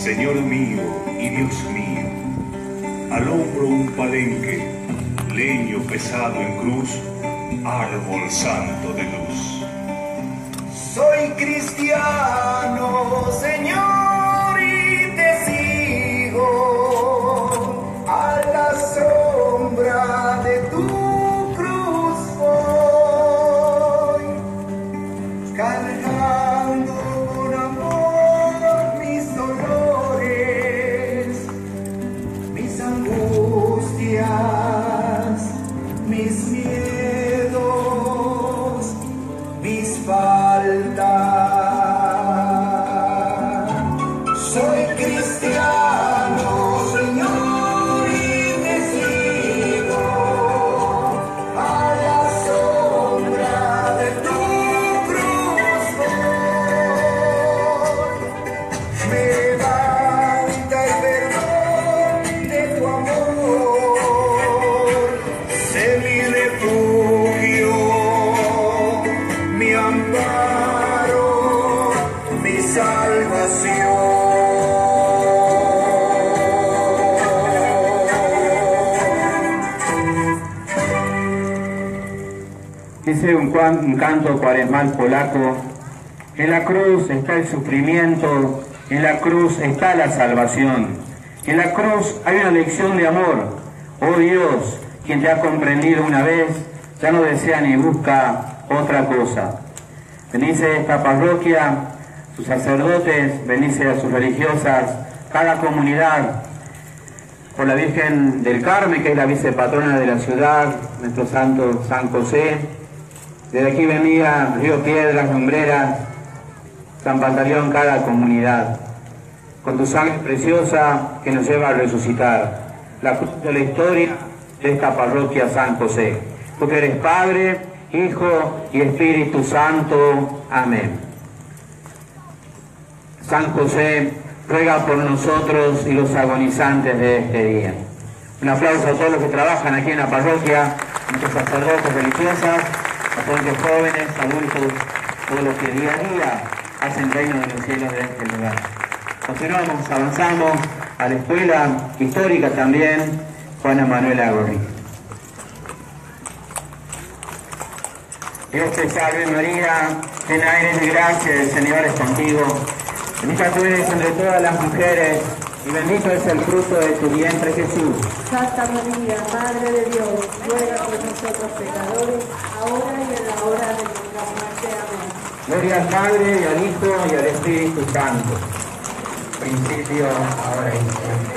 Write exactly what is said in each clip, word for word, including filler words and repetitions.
Señor mío y Dios mío, al hombro un palenque, leño pesado en cruz, árbol santo de luz. Soy cristiano, Señor, y te sigo a la sombra de tu cruz voy, cargando con amor mis dolores, mis angustias, mis miedos, mis faltas. Soy cristiano, Señor, y te sigo a la sombra de tu cruz voy. Me basta el perdón de tu amor, sé mi refugio, mi amparo, mi salvación. Dice un, un canto cuaresmal polaco: en la cruz está el sufrimiento, en la cruz está la salvación, en la cruz hay una lección de amor. Oh Dios, quien te ha comprendido una vez, ya no desea ni busca otra cosa. Bendice esta parroquia, sus sacerdotes, bendice a sus religiosas, cada comunidad, por la Virgen del Carmen, que es la vicepatrona de la ciudad, nuestro santo San José. Desde aquí bendiga Río Piedras, Lumbreras, San Pantaleón, cada comunidad, con tu sangre preciosa que nos lleva a resucitar. La cruz de la historia de esta parroquia San José. Tú que eres Padre, Hijo y Espíritu Santo. Amén. San José, ruega por nosotros y los agonizantes de este día. Un aplauso a todos los que trabajan aquí en la parroquia, nuestros sacerdotes, religiosas, a todos los jóvenes, adultos, todos los que día a día hacen reino de los cielos de este lugar. Continuamos, avanzamos a la escuela histórica también, Juana Manuela Gorri. Dios te salve María, llena eres de gracia, el Señor es contigo. Bendita tú eres entre todas las mujeres, y bendito es el fruto de tu vientre, Jesús. Santa María, Madre de Dios, ruega por nosotros pecadores, ahora y en la hora de nuestra muerte. Amén. Gloria al Padre, y al Hijo, y al Espíritu Santo. Principio, ahora y siempre.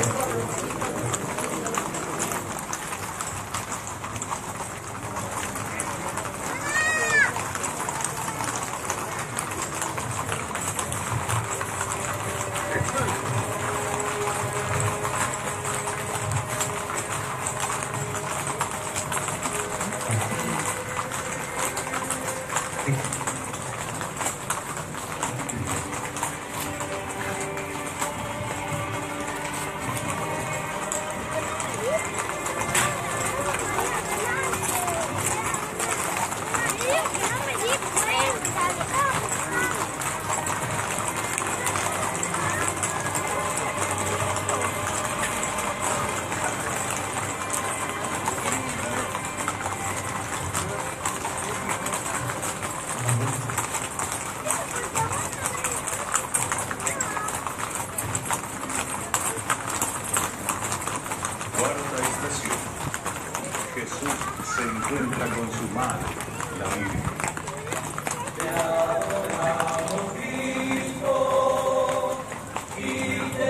Cuarta estación. Jesús se encuentra con su madre, la Virgen. Te adoramos, Cristo, y te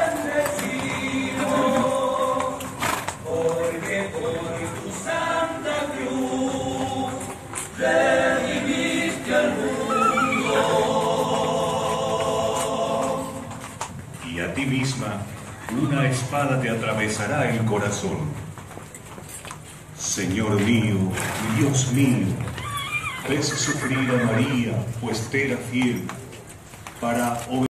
bendecimos, porque por tu santa cruz redimiste al mundo. Y a ti misma, una espada te atravesará el corazón. Señor mío, Dios mío, ves sufrir a María, pues te era fiel, para